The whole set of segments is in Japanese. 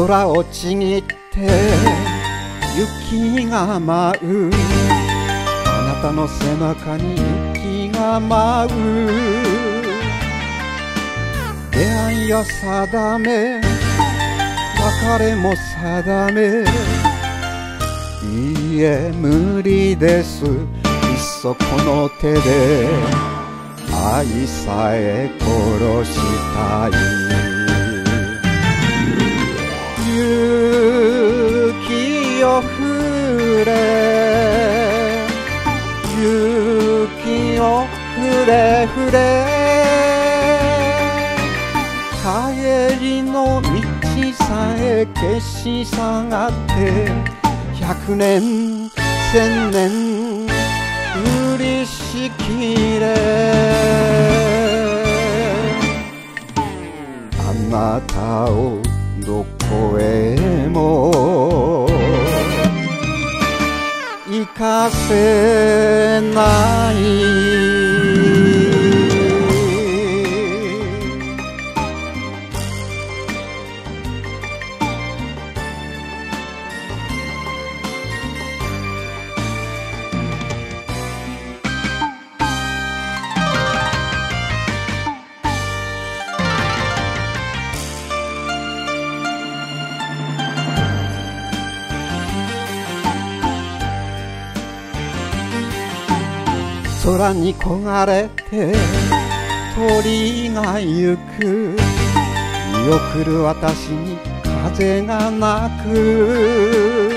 空をちぎって雪が舞う、あなたの背中に雪が舞う。出会いを定め別れも定め、いいえ無理です、いっそこの手で愛さえ殺したい。雪よ降れ雪よ降れ降れ、帰りの道さえ消し去って100年1000年降りしきれ、あなたをどこへも行かせない。空に焦がれて鳥が行く、見送る私に風が鳴く。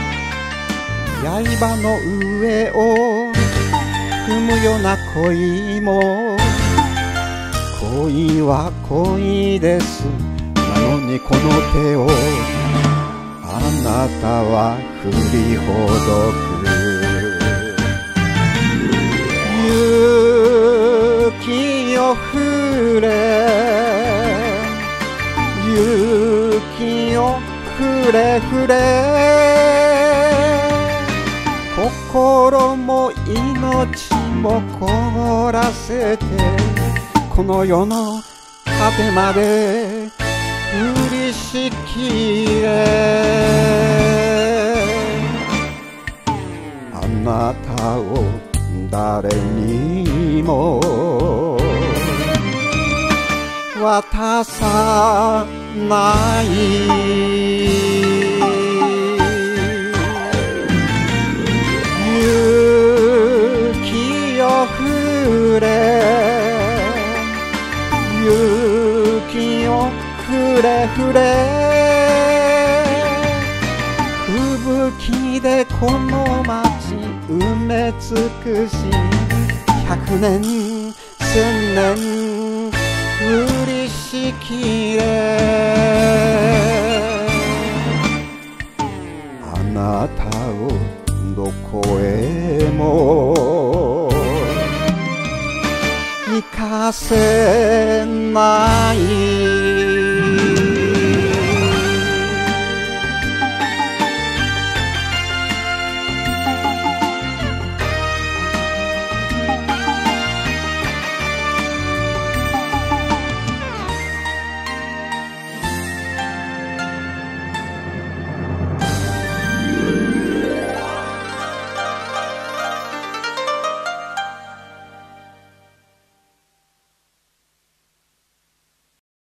刃の上を踏むような恋も、恋は恋です。なのにこの手をあなたは振りほどく。雪よ降れ雪よ降れ降れ、心も命も凍らせてこの世の果てまで降りしきれ。あなたを誰にも渡さない。雪よ降れ雪よ降れ降れ、吹雪でこの街埋め尽くし100年1000年降りしきれ。あなたをどこへも行かせない。